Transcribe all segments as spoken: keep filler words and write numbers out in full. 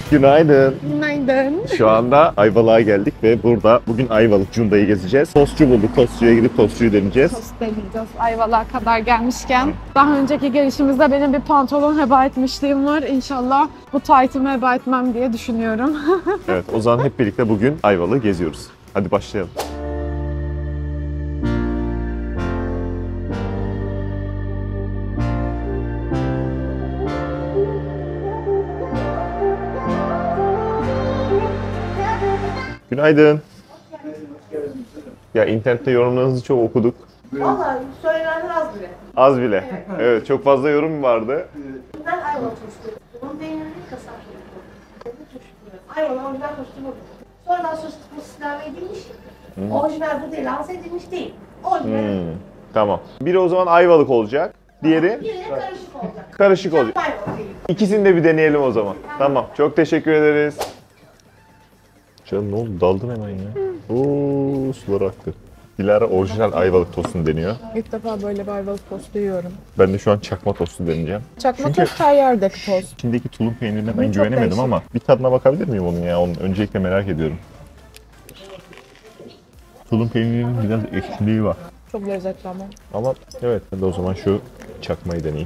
Günaydın. Günaydın. Şu anda Ayvalık'a geldik ve burada bugün Ayvalık Cunda'yı gezeceğiz. Tostçu bulduk. Tostçuya gidip tostçuyu deneyeceğiz. Tost deneyeceğiz Ayvalık'a kadar gelmişken. Daha önceki gelişimizde benim bir pantolon heba etmişliğim var. İnşallah bu taytımı heba etmem diye düşünüyorum. Evet, o zaman hep birlikte bugün Ayvalık'ı geziyoruz. Hadi başlayalım. Günaydın. Ya internette yorumlarınızı çok okuduk. Vallahi söylenenler az bile. Az bile. Evet, evet çok fazla yorum vardı. Ben Ayvalık tostu. Bunun peynirli kasap tostu. Ayvalık orijinal tostu bu. Sonradan sos ilave edilmiş. Orijinal bu değil, lanse edilmiş değil. Orijinal. Hmm, tamam. Biri o zaman Ayvalık olacak. Diğeri Birine karışık olacak. karışık olacak. Ayvalık değil. İkisini de bir deneyelim o zaman. Tamam. Çok teşekkür ederiz. Canım ne oldu? Daldın hemen ya. Oo, sular aktı. Dilara orijinal Ayvalık tostunu deniyor. İlk defa böyle bir Ayvalık tostu yiyorum. Ben de şu an çakma tostu deneyeceğim. Çakma Çünkü- tost her yerdeki tost. İçindeki tulum peynirine ben Çok güvenemedim değişik. ama bir tadına bakabilir miyim onun ya? Onun öncelikle merak ediyorum. Tulum peynirinin biraz ekşiliği var. Çok lezzetli ama. Ama evet, ben de o zaman şu çakmayı deneyeyim.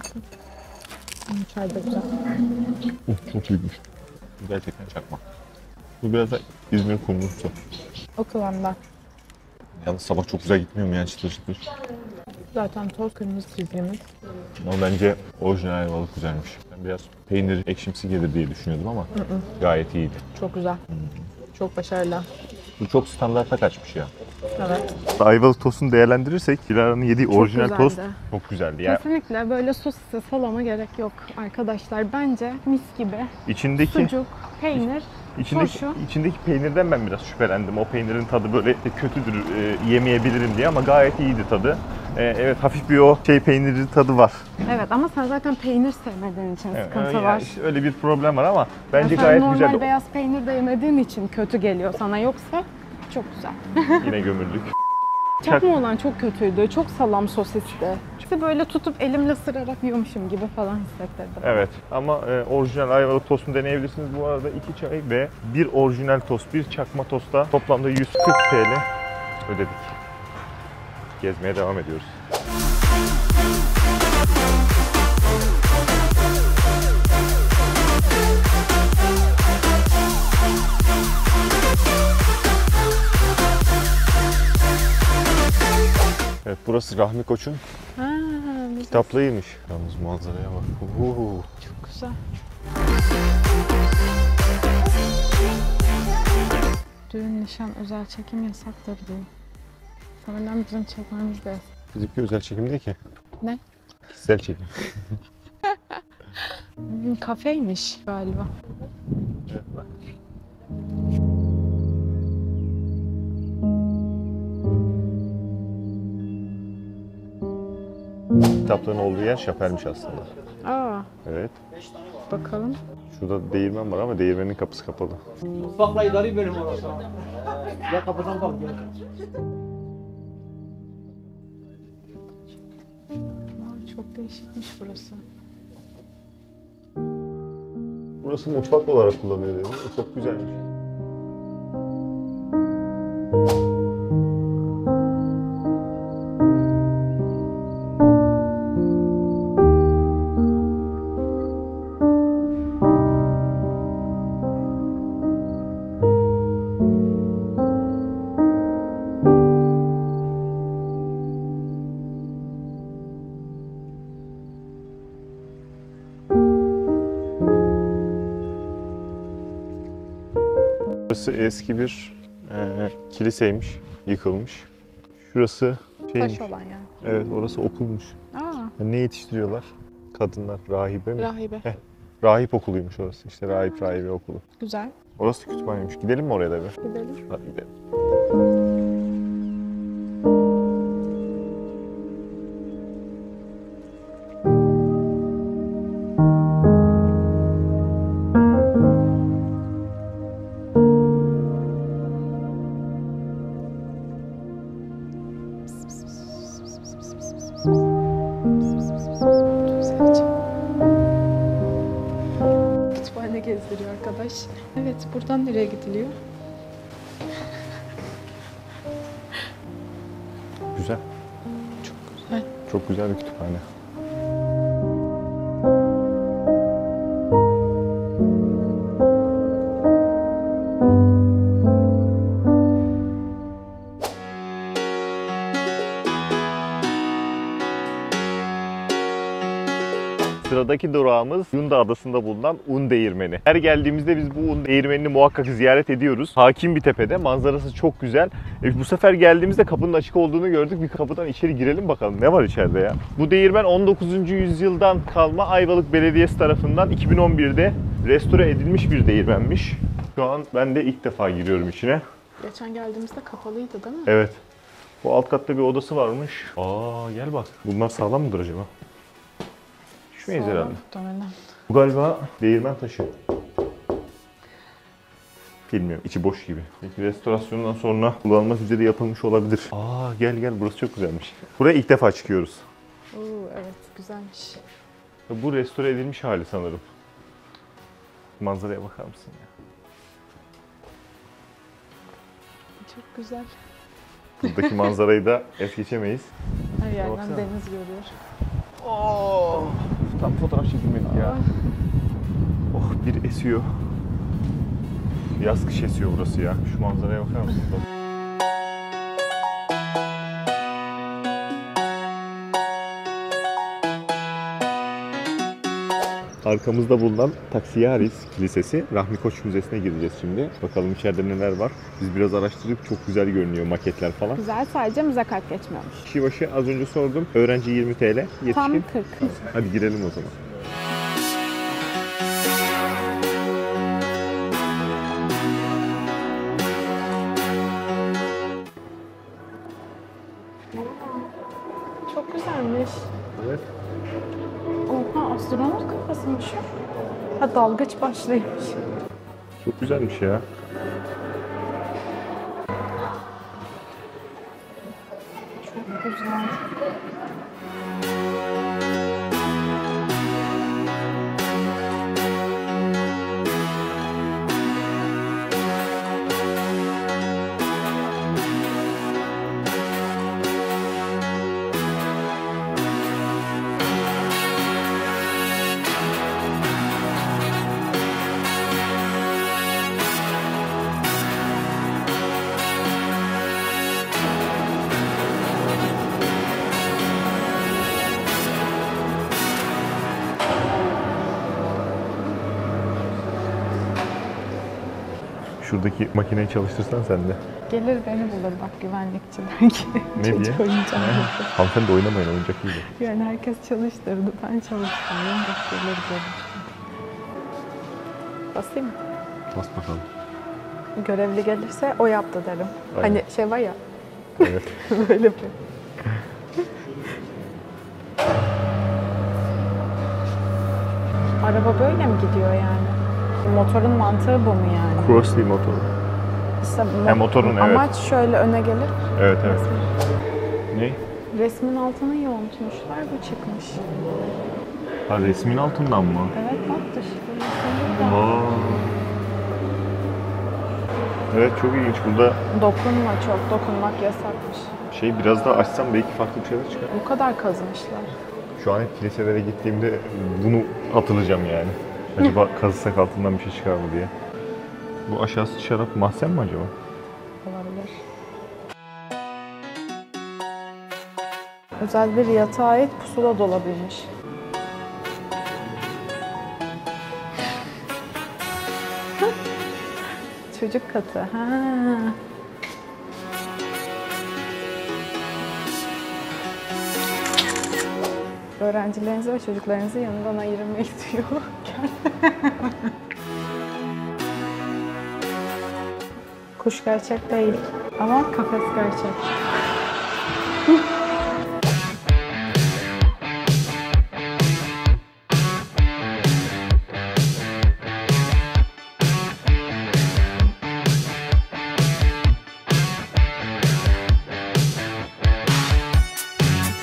Çay da güzel. Uh, çok iyiymiş. Gerçekten çakma. Bu biraz da İzmir kumrusu. O kıvamda. Yalnız sabah çok güzel gitmiyor mu ya, çıtır çıtır? Zaten toz kırmızı çizgimiz. Ama bence orijinal Ayvalık güzelmiş. Ben biraz peynir ekşimsi gelir diye düşünüyordum ama gayet iyiydi. Çok güzel. Çok başarılı. Bu çok standarta kaçmış ya. Evet. Ayvalık tostunu değerlendirirsek Dilara'nın yediği orijinal güzeldi. tost çok güzeldi. Yani Kesinlikle böyle sosise salama gerek yok arkadaşlar. Bence mis gibi içindeki sucuk, peynir, içindeki turşu. içindeki peynirden ben biraz şüphelendim. O peynirin tadı böyle kötüdür, e, yemeyebilirim diye ama gayet iyiydi tadı. E, evet, hafif bir o şey peyniri tadı var. Evet ama sen zaten peynir sevmediğin için Evet, sıkıntı yani var. işte öyle bir problem var ama bence Sen gayet normal güzeldi. beyaz peynir de yemediğin için kötü geliyor sana, yoksa çok güzel. Yine gömüldük. Çakma olan çok kötüydü, çok salam sosisti. İşte böyle tutup elimle ısırarak yiyormuşum gibi falan hissettirdim. Evet ama e, orijinal Ayvalık tostunu deneyebilirsiniz. Bu arada iki çay ve bir orijinal tost, bir çakma tosta toplamda yüz kırk TL ödedik. Gezmeye devam ediyoruz. Evet, burası Rahmi Koç'un Ha, güzel. kitaplığıymış. Yalnız manzaraya bak. Uhu. Çok güzel. Düğün, nişan, özel çekim yasaktır diyor. Sanırım bizim çekmemiz de yasak. Bizimki özel çekim değil ki. Ne? Kişisel çekim. Hmm, kafeymiş galiba. Evet, bak. Kitaplığın olduğu yer şapelmiş aslında. Aa, Evet. bakalım. Şurada değirmen var ama değirmenin kapısı kapalı. Mutfakla idari bölüm orası. Ya kapıdan kalkıyor. Aa, çok değişikmiş burası. Burası mutfak olarak kullanıyor dedi. Çok güzelmiş. Burası eski bir e, kiliseymiş, yıkılmış. Şurası şeymiş. Taş olan yani. Evet, orası okulmuş. Aa, Ne yetiştiriyorlar? Kadınlar, rahibe mi? rahibe. Heh, rahip okuluymuş orası. İşte rahip rahibe okulu. Güzel. Orası kütüphaneymiş. Gidelim mi oraya da bir? Gidelim. Hadi gidelim. Kütüphane gezisi. gösteriyor arkadaş. Evet, buradan nereye gidiliyor? Güzel. Çok güzel. Çok güzel bir kütüphane. Sıradaki durağımız Yunda Adası'nda bulunan Un Değirmeni. Her geldiğimizde biz bu Un Değirmeni'ni muhakkak ziyaret ediyoruz. Hakim bir tepede, manzarası çok güzel. E, bu sefer geldiğimizde kapının açık olduğunu gördük. Bir kapıdan içeri girelim bakalım ne var içeride ya. Bu değirmen on dokuzuncu yüzyıldan kalma Ayvalık Belediyesi tarafından iki bin on birde restore edilmiş bir değirmenmiş. Şu an ben de ilk defa giriyorum içine. Geçen geldiğimizde kapalıydı değil mi? Evet. Bu alt katta bir odası varmış. Aa gel bak. Bunlar sağlam mıdır acaba? Düşmeyiz Sağlam herhalde. muhtemelen. Bu galiba değirmen taşı. Bilmiyorum, içi boş gibi. Peki restorasyondan sonra kullanılmak üzere yapılmış olabilir. Aa gel gel, burası çok güzelmiş. Buraya ilk defa çıkıyoruz. Oo, evet, güzelmiş. Bu restore edilmiş hali sanırım. Manzaraya bakar mısın ya? Çok güzel. Buradaki manzarayı da es geçemeyiz. Her yerden Baksana. deniz görüyor. Oo, tam fotoğraf çekilmedik ya. Oh, bir esiyor. Yaz kış esiyor burası ya. Şu manzaraya bakar mısın? Arkamızda bulunan Taksiyaris Kilisesi, Rahmi Koç Müzesi'ne gireceğiz şimdi. Bakalım içeride neler var. Biz biraz araştırdık, çok güzel görünüyor maketler falan. Güzel, sadece müze kart geçmiyormuş. Kişi başı az önce sordum. Öğrenci yirmi TL, yetişkin. Tam kırk. Hadi girelim o zaman. Çok güzelmiş. Evet. Oha, astronot kafasıymış. Ha, dalgıç başlıymış. Çok güzelmiş ya. Çok güzel. Şuradaki makineyi çalıştırsan sen de. Gelir beni bulur bak, güvenlikçi belki. Ne diye? Çocuk oyuncağı. Hanımefendi oynamayın, oyuncak iyiydi. Yani herkes çalıştırdı, ben çalıştırıyorum. Bak gelir gelir. Basayım mı? Bas bakalım. Görevli gelirse o yaptı derim. Aynen. Hani şey var ya, Evet. böyle bir. Araba böyle mi gidiyor yani? Motorun mantığı bu mu yani? Crossley motoru. İşte He, motorun, evet. amaç şöyle öne gelir. Evet evet. Ne? Resmin altını yontmuşlar, bu çıkmış. Ha, resmin altından mı? Evet bak, dışı burası. Aa. Evet, çok ilginç. Burada Dokunma, çok dokunmak yasakmış. şey biraz daha açsam belki farklı bir şeyler çıkar. Bu kadar kazımışlar. Şu an hep kiliselere gittiğimde bunu hatırlayacağım yani. Acaba kazısak altından bir şey çıkar mı diye. Bu aşağısı şarap mahzen mi acaba? Olabilir. Özel bir yatağa ait pusula dolabıymış. Çocuk katı. Ha. Öğrencilerinizi ve çocuklarınızı yanından ayırmayı diyor. Kuş gerçek değil ama kafes gerçek.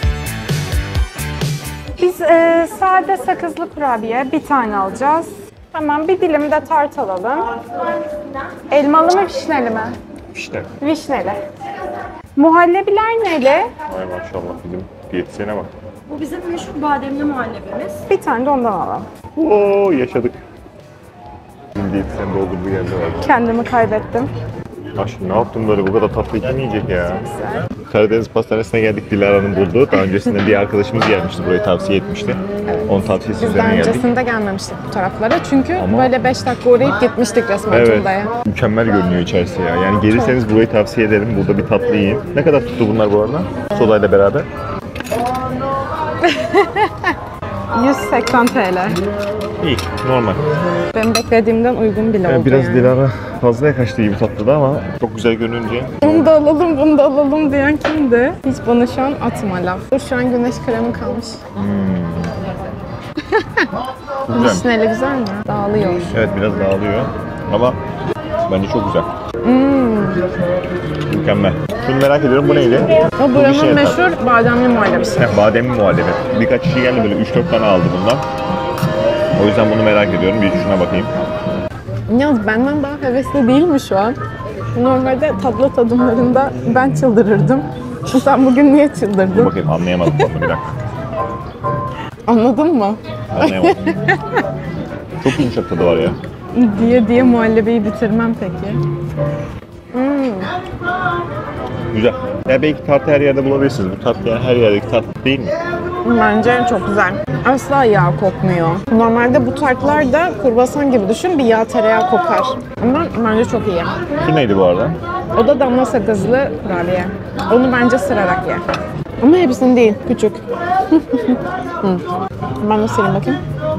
Biz e, sade sakızlı kurabiye bir tane alacağız. Tamam, bir dilim de tart alalım. Elmalı mı, vişneli mi? İşte. Vişneli. Muhallebiler neli? Ay maşallah bizim diyetisyene bak. Bu bizim meşhur bademli muhallebimiz. Bir tane de ondan alalım. Oo yaşadık. Bizim diyetisyen doldurduğu yerde var. Kendimi kaybettim. Aşkım ne yaptın böyle bu kadar tatlı kim yiyecek ya? Karadeniz Pastanesi'ne geldik, Dilara'nın bulduğu. Daha öncesinde bir arkadaşımız gelmişti, burayı tavsiye etmişti. Onun tavsiyesi Biz daha üzerine geldik. öncesinde gelmemiştik bu taraflara. Çünkü Ama- böyle beş dakika uğrayıp gitmiştik resmen Evet, Cunda'ya. mükemmel görünüyor içerisi ya. Yani gelirseniz burayı tavsiye ederim. Burada bir tatlı yiyin. Ne kadar tuttu bunlar bu arada? Sodayla beraber. yüz seksen TL. İyi, normal. Benim beklediğimden uygun bile Yani oldu biraz yani. Dilara fazlaya kaçtı gibi tatlıda ama çok güzel görününce. Bunu da alalım, bunu da alalım diyen kimdi? Hiç bana şu an atma laf. Dur, şu an güneş kremi kalmış. Güzel. Vişneli güzel mi? Dağılıyor. Evet biraz dağılıyor ama bence çok güzel. Mükemmel. Şunu merak ediyorum, bu neydi? O Bu buranın vişne tatlı. meşhur bademli muhallebisi. Heh, bademli muhallebi. Birkaç kişi geldi böyle üç dört tane aldı bundan. O yüzden bunu merak ediyorum. Bir şuna bakayım. Yalnız benden daha hevesli değil mi şu an? Normalde tatlı tadımlarında ben çıldırırdım. Sen bugün niye Dur çıldırdın? bakayım, anlayamadım bunu, bir dakika. Anladın mı? Anlayamadım. Çok yumuşak tadı var ya. Diye diye muhallebiyi bitirmem peki. Güzel. Ya belki tatlı her yerde bulabilirsiniz. Bu tatlı yani her yerdeki tatlı değil mi? Bence çok güzel. Asla yağ kokmuyor. Normalde bu tartlar da kruvasan gibi düşün, bir yağ tereyağı kokar. Ama bence çok iyi. Şu neydi bu arada? O da damla sakızlı kurabiye. Onu bence sırarak ye. Ama hepsini değil, küçük. Hı. Ben de sileyim bakayım.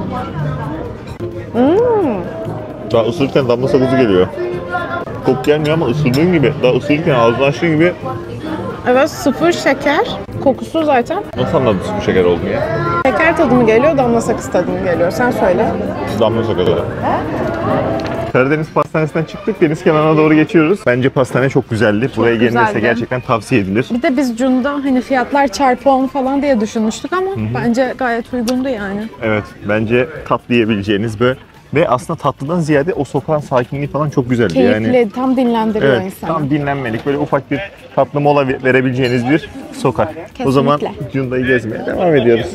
Hmm. Daha ısırırken damla sakızı geliyor. Koku gelmiyor ama ısırdığın gibi, daha ısırırken ağzını açtığın gibi. Evet, sıfır şeker. Kokusu zaten. Nasıl anladın bu şeker olduğunu ya? Şeker tadı mı geliyor, damla sakız tadı mı geliyor? Sen söyle. Damla sakızı. Karadeniz Pastanesi'nden çıktık, deniz kenarına doğru geçiyoruz. Bence pastane çok güzeldi. Buraya gelinirse güzeldi. gerçekten tavsiye edilir. Bir de biz Cunda hani fiyatlar çarpı on falan diye düşünmüştük ama bence gayet uygundu yani. Evet, bence tatlı yiyebileceğiniz böyle. Ve aslında tatlıdan ziyade o sokağın sakinliği falan çok güzeldi. Keyifli, Yani, tam dinlendiriyor evet, insanı. tam dinlenmelik, böyle ufak bir tatlı mola verebileceğiniz bir sokak. O zaman Cunda'yı gezmeye devam ediyoruz.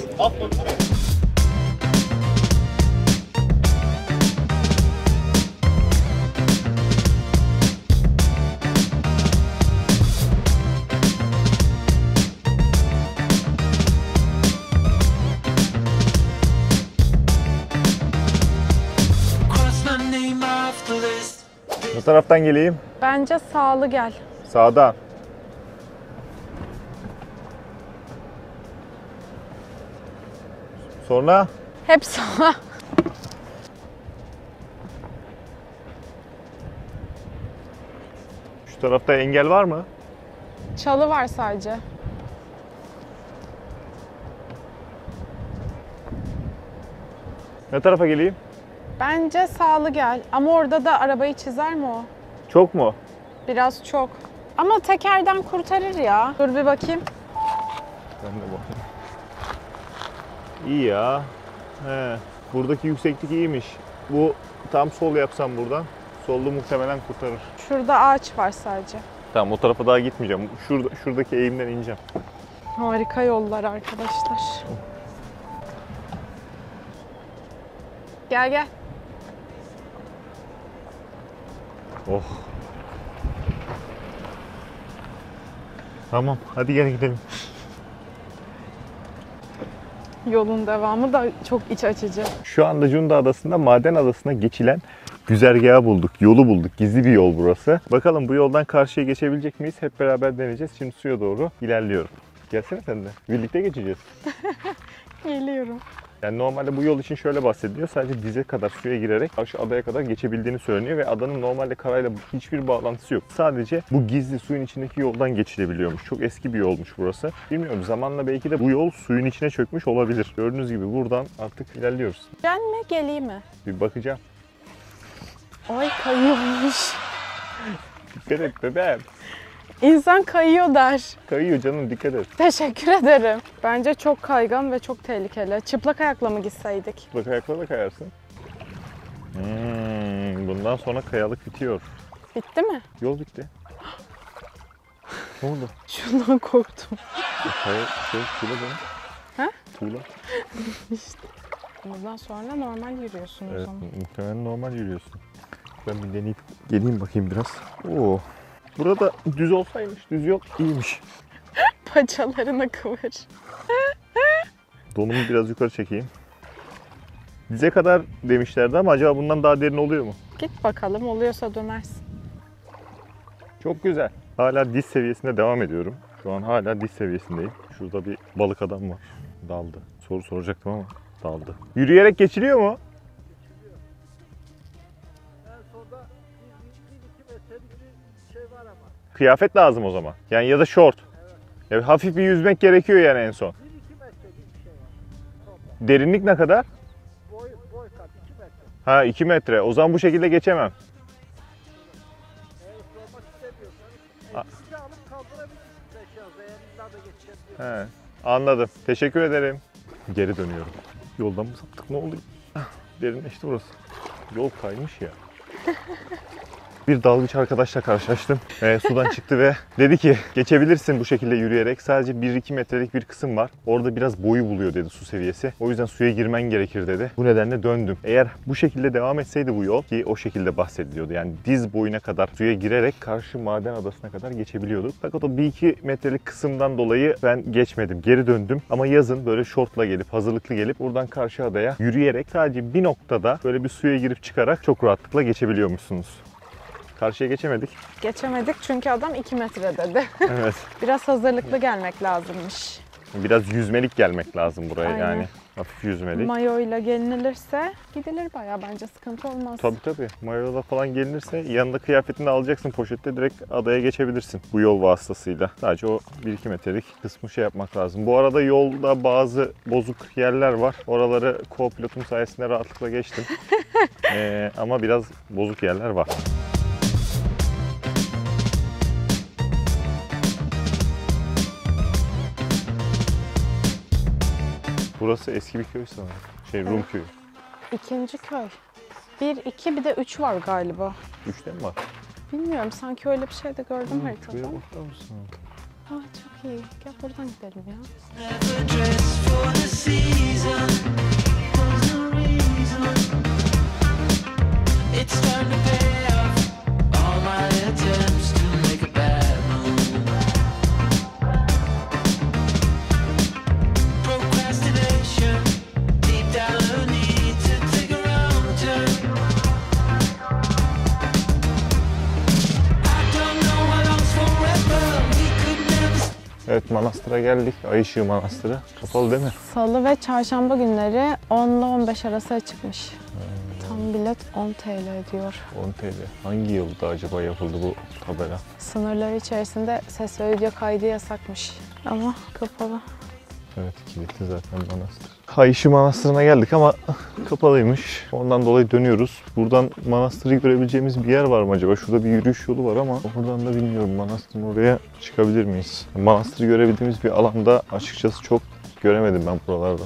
Ne taraftan geleyim? Bence sağlı gel. Sağdan. Sonra Hep sağa. şu tarafta engel var mı? Çalı var sadece. Ne tarafa geleyim? Bence sağlı gel. Ama orada da arabayı çizer mi o? Çok mu? Biraz çok. Ama tekerden kurtarır ya. Dur bir bakayım. Ben de bakayım. İyi ya. He, buradaki yükseklik iyiymiş. Bu tam sol yapsam buradan. Sollu muhtemelen kurtarır. Şurada ağaç var sadece. Tamam, o tarafa daha gitmeyeceğim. Şurada, şuradaki eğimden ineceğim. Harika yollar arkadaşlar. Gel gel. Oh. Tamam, hadi gel gidelim. Yolun devamı da çok iç açıcı. Şu anda Cunda Adası'nda Maden Adası'na geçilen güzergahı bulduk, yolu bulduk. Gizli bir yol burası. Bakalım bu yoldan karşıya geçebilecek miyiz? Hep beraber deneyeceğiz. Şimdi suya doğru ilerliyorum. Gelsene sen de. Birlikte geçeceğiz. Geliyorum. Yani normalde bu yol için şöyle bahsediliyor. Sadece dize kadar suya girerek karşı adaya kadar geçebildiğini söyleniyor ve adanın normalde karayla hiçbir bağlantısı yok. Sadece bu gizli suyun içindeki yoldan geçilebiliyormuş. Çok eski bir yolmuş burası. Bilmiyorum, zamanla belki de bu yol suyun içine çökmüş olabilir. Gördüğünüz gibi buradan artık ilerliyoruz. Gel mi geleyim mi? Bir bakacağım. Ay kayıyormuş. Dikkat et bebeğim. İnsan kayıyor der. Kayıyor canım, dikkat et. Teşekkür ederim. Bence çok kaygan ve çok tehlikeli. Çıplak ayakla mı gitseydik? Bak ayakla da kayarsın. Hmm, bundan sonra kayalık bitiyor. Bitti mi? Yol bitti. Ne oldu? Şundan korktum. Kaya, şey, tuğla canım. Ha? Tuğla. Bundan sonra normal yürüyorsun o Evet, zaman. muhtemelen normal yürüyorsun. Ben bir deneyip geleyim bakayım biraz. Oo. Burada düz olsaymış, düz yok, iyiymiş. Paçalarını kıvır. Donumu biraz yukarı çekeyim. Dize kadar demişlerdi ama acaba bundan daha derin oluyor mu? Git bakalım, oluyorsa dönersin. Çok güzel. Hala diz seviyesinde devam ediyorum. Şu an hala diz seviyesindeyim. Şurada bir balık adam var. Daldı. Soru soracaktım ama daldı. Yürüyerek geçiliyor mu? Kıyafet lazım o zaman. Yani ya da şort. Ya hafif bir yüzmek gerekiyor yani en son. Derinlik ne kadar? Boy, boy kat iki metre. Ha iki metre. O zaman bu şekilde geçemem. Eğer sormak istemiyorsanız A- sizi alıp kaldırabilirsiniz aşağıda. Eğer illa da geçebiliyorsanız. He, anladım. Teşekkür ederim. Geri dönüyorum. Yoldan mı saptık? Ne oldu? Ah, derinleşti burası. Yol kaymış ya. Bir dalgıç arkadaşla karşılaştım. Ee, sudan çıktı ve dedi ki geçebilirsin bu şekilde yürüyerek. Sadece bir iki metrelik bir kısım var. Orada biraz boyu buluyor dedi su seviyesi. O yüzden suya girmen gerekir dedi. Bu nedenle döndüm. Eğer bu şekilde devam etseydi bu yol ki o şekilde bahsediliyordu. Yani diz boyuna kadar suya girerek karşı maden adasına kadar geçebiliyorduk. Fakat o bir iki metrelik kısımdan dolayı ben geçmedim. Geri döndüm. Ama yazın böyle şortla gelip hazırlıklı gelip buradan karşı adaya yürüyerek sadece bir noktada böyle bir suya girip çıkarak çok rahatlıkla geçebiliyormuşsunuz. Karşıya geçemedik. Geçemedik çünkü adam iki metre dedi. Evet. Biraz hazırlıklı gelmek lazımmış. Biraz yüzmelik gelmek lazım buraya Aynen. yani. Hafif yüzmelik. Mayoyla gelinilirse gidilir bayağı, bence sıkıntı olmaz. Tabii tabii. Mayola falan gelinirse yanında kıyafetini de alacaksın poşette, direkt adaya geçebilirsin bu yol vasıtasıyla. Sadece o bir iki metrelik kısmı şey yapmak lazım. Bu arada yolda bazı bozuk yerler var. Oraları co-pilotum sayesinde rahatlıkla geçtim. ee, ama biraz bozuk yerler var. Burası eski bir köy sanırım. Şey, Rum köyü. İkinci köy. Bir, iki, bir de üç var galiba. Üçte mi var? Bilmiyorum, sanki öyle bir şey de gördüm haritada. Şuraya bakar mısın? Aa, çok iyi. Gel buradan gidelim ya. Never dressed for the season. There's no reason. It's time to pay off all my attempts to make a bad move. Procrastination, deep down a need to take a wrong turn. I don't know how long's forever. We could never. Evet, manastıra geldik. Ay Işığı Manastırı. Kapalı değil mi? Salı ve çarşamba günleri on ile on beş arası açıkmış. Tam bilet on T L diyor. on T L. Hangi yılda acaba yapıldı bu tabela? Sınırları içerisinde ses ve video kaydı yasakmış. Ama kapalı. Evet, kilitli zaten manastır. Ayşe Manastırı'na geldik ama kapalıymış. Ondan dolayı dönüyoruz. Buradan manastırı görebileceğimiz bir yer var mı acaba? Şurada bir yürüyüş yolu var ama oradan da bilmiyorum. Manastırın oraya çıkabilir miyiz? Manastırı görebildiğimiz bir alanda açıkçası çok göremedim ben buralarda.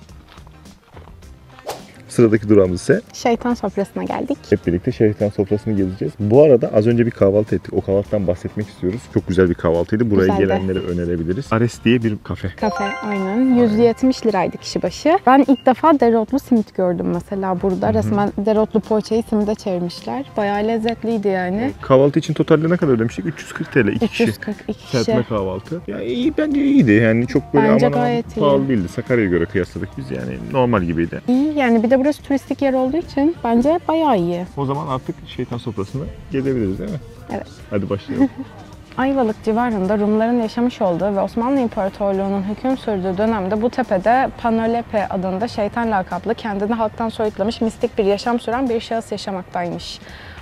Sıradaki durağımız ise Şeytan sofrasına geldik. hep birlikte şeytan sofrasını gezeceğiz. Bu arada az önce bir kahvaltı ettik. O kahvaltıdan bahsetmek istiyoruz. Çok güzel bir kahvaltıydı. Buraya Güzeldi. gelenlere önerebiliriz. Ares diye bir kafe. Kafe aynen. yüz yetmiş liraydı kişi başı. Ben ilk defa dereotlu simit gördüm mesela burada. Resmen dereotlu poğaçayı simide çevirmişler. Bayağı lezzetliydi yani. Kahvaltı için totalde ne kadar ödemiştik? üç yüz kırk TL iki kişi. üç yüz kırk iki kişi. Serpme kahvaltı. Ya iyi, bence iyiydi. Yani çok böyle Bence aman aman gayet iyi. pahalı değildi. Sakarya'ya göre kıyasladık biz. Yani normal gibiydi. İyi yani, bir de burası turistik yer olduğu için bence bayağı iyi. O zaman artık şeytan sofrasını gezebiliriz değil mi? Evet. Hadi başlayalım. Ayvalık civarında Rumların yaşamış olduğu ve Osmanlı İmparatorluğu'nun hüküm sürdüğü dönemde bu tepede Panolepe adında şeytan lakaplı, kendini halktan soyutlamış mistik bir yaşam süren bir şahıs yaşamaktaymış.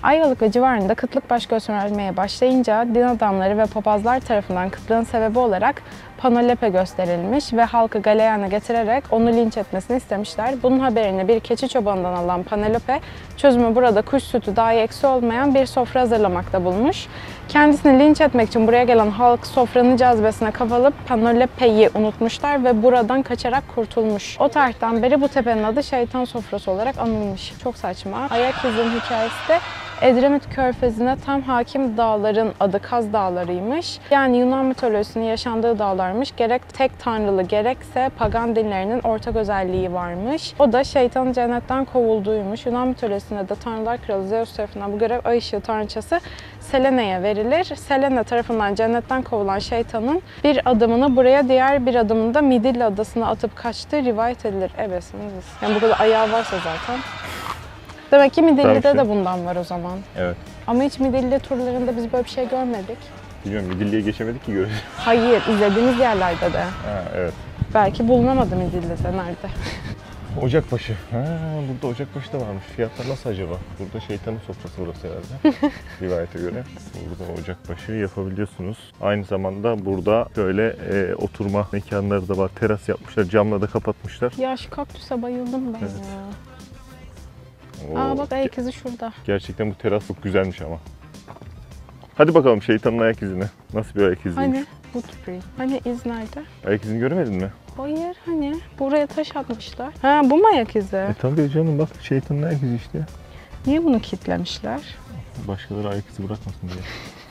Ayvalık ve civarında kıtlık baş göstermeye başlayınca din adamları ve papazlar tarafından kıtlığın sebebi olarak Panolepe gösterilmiş ve halkı galeyana getirerek onu linç etmesini istemişler. Bunun haberini bir keçi çobanından alan Panolepe, çözümü burada kuş sütü dahi eksi olmayan bir sofra hazırlamakta bulmuş. Kendisini linç etmek için buraya gelen halk sofranın cazibesine kapılıp Panolepe'yi unutmuşlar ve buradan kaçarak kurtulmuş. O tarihten beri bu tepenin adı şeytan sofrası olarak anılmış. Çok saçma. Ayak izinin hikayesi de Edremit Körfezi'ne tam hakim dağların adı Kaz Dağları'ymış. Yani Yunan mitolojisinin yaşandığı dağlarmış. Gerek tek tanrılı gerekse pagan dinlerinin ortak özelliği varmış. O da şeytanın cennetten kovulduğuymuş. Yunan mitolojisinde de tanrılar kralı Zeus tarafından bu görev ay ışığı tanrıçası Selene'ye verilir. Selene tarafından cennetten kovulan şeytanın bir adımını buraya, diğer bir adımını da Midilli adasına atıp kaçtığı rivayet edilir. Ebesiniz. Yani bu kadar ayağı varsa zaten. Demek ki Midilli'de Belki. de bundan var o zaman. Evet. Ama hiç Midilli turlarında biz böyle bir şey görmedik. Bilmiyorum, Midilli'ye geçemedik ki göreceğiz. Hayır, izlediğimiz yerlerde de. Ha, evet. Belki bulunamadı Midilli'de, nerede? Ocakbaşı. Ha, burada Ocakbaşı da varmış. Fiyatlar nasıl acaba? Burada şeytanın sofrası burası herhalde. Rivayete göre. Burada Ocakbaşı yapabiliyorsunuz. Aynı zamanda burada şöyle e, oturma mekanları da var. Teras yapmışlar. Camla da kapatmışlar. Ya şu kaktüse bayıldım ben Evet. ya. Oo, Aa bak ayak izi şurada. gerçekten bu teras çok güzelmiş ama. Hadi bakalım şeytanın ayak izine. Nasıl bir ayak iziymiş? Hani footprint. Hani iz nerede? Ayak izini görmedin mi? Hayır hani. Buraya taş atmışlar. Ha bu mu ayak izi? E tabii canım, bak şeytanın ayak izi işte. Niye bunu kilitlemişler? Başkaları ayak izi bırakmasın diye.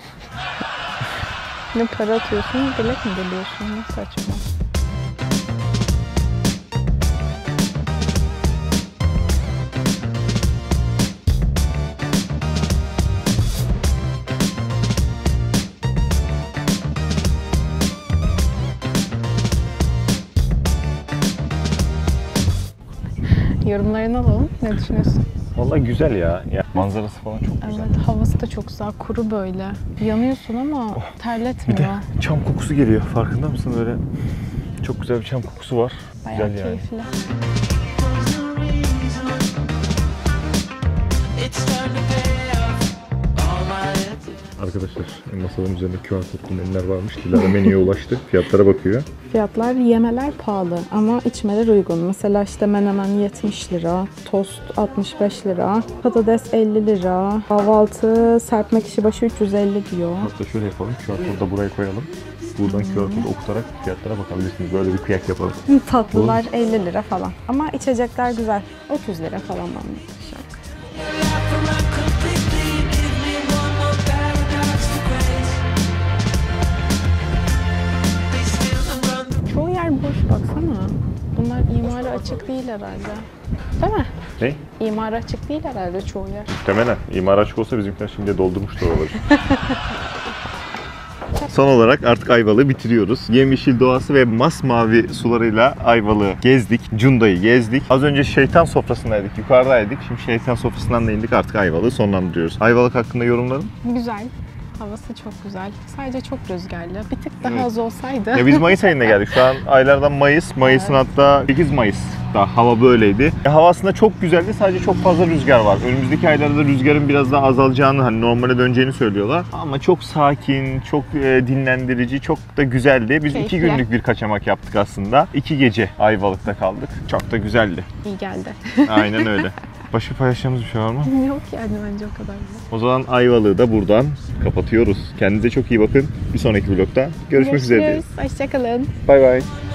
Ne para atıyorsun, dilek mi deliyorsun? Ne saçma. Yorumlarını alalım. Ne düşünüyorsun? Vallahi güzel ya. ya. Manzarası falan çok güzel. Evet, havası da çok güzel. Kuru böyle. Yanıyorsun ama Bir terletmiyor. de çam kokusu geliyor. Farkında mısın böyle? Çok güzel bir çam kokusu var. Bayağı Güzel yani. keyifli. There's no reason. It's time to pay off all my debts. Arkadaşlar masanın üzerinde Q R kodlu menüler varmış. Dilara menüye ulaştı. Fiyatlara bakıyor. Fiyatlar, yemeler pahalı ama içmeler uygun. Mesela işte menemen yetmiş lira, tost altmış beş lira, patates elli lira, kahvaltı serpme kişi başı üç yüz elli diyor. Hatta şöyle yapalım. Q R kodu da buraya koyalım. Buradan Q R kodu okutarak fiyatlara bakabilirsiniz. Böyle bir kıyak yapalım. Tatlılar elli lira falan. Ama içecekler güzel. otuz lira falan anlaşılacak. Çoğu yer boş baksana. Bunlar imara açık değil herhalde. Değil mi? Ne? İmara açık değil herhalde çoğu yer. Muhtemelen. İmar açık olsa bizimkiler şimdi doldurmuştur oraları. Son olarak artık Ayvalık'ı bitiriyoruz. Yemyeşil doğası ve masmavi sularıyla Ayvalık'ı gezdik. Cunda'yı gezdik. Az önce şeytan sofrasındaydık, yukarıdaydık. Şimdi şeytan sofrasından da indik, artık Ayvalık'ı sonlandırıyoruz. Ayvalık hakkında yorumların? Güzel. Havası çok güzel. Sadece çok rüzgarlı. Bir tık daha Evet. az olsaydı. Ya biz Mayıs ayında geldik. Şu an aylardan Mayıs. Mayıs'ın hatta sekiz Mayıs'ta hava böyleydi. Ya hava aslında çok güzeldi. Sadece çok fazla rüzgar var. Önümüzdeki aylarda rüzgarın biraz daha azalacağını, hani normale döneceğini söylüyorlar. Ama çok sakin, çok e, dinlendirici, çok da güzeldi. Biz Keyifli. iki günlük bir kaçamak yaptık aslında. İki gece Ayvalık'ta kaldık. Çok da güzeldi. İyi geldi. Aynen öyle. Başka paylaşacağımız bir şey var mı? Yok yani bence o kadar. O zaman Ayvalık'ı da buradan kapatıyoruz. Kendinize çok iyi bakın. Bir sonraki vlogda görüşmek üzere diyoruz. Görüşürüz. Hoşçakalın. Bay bay.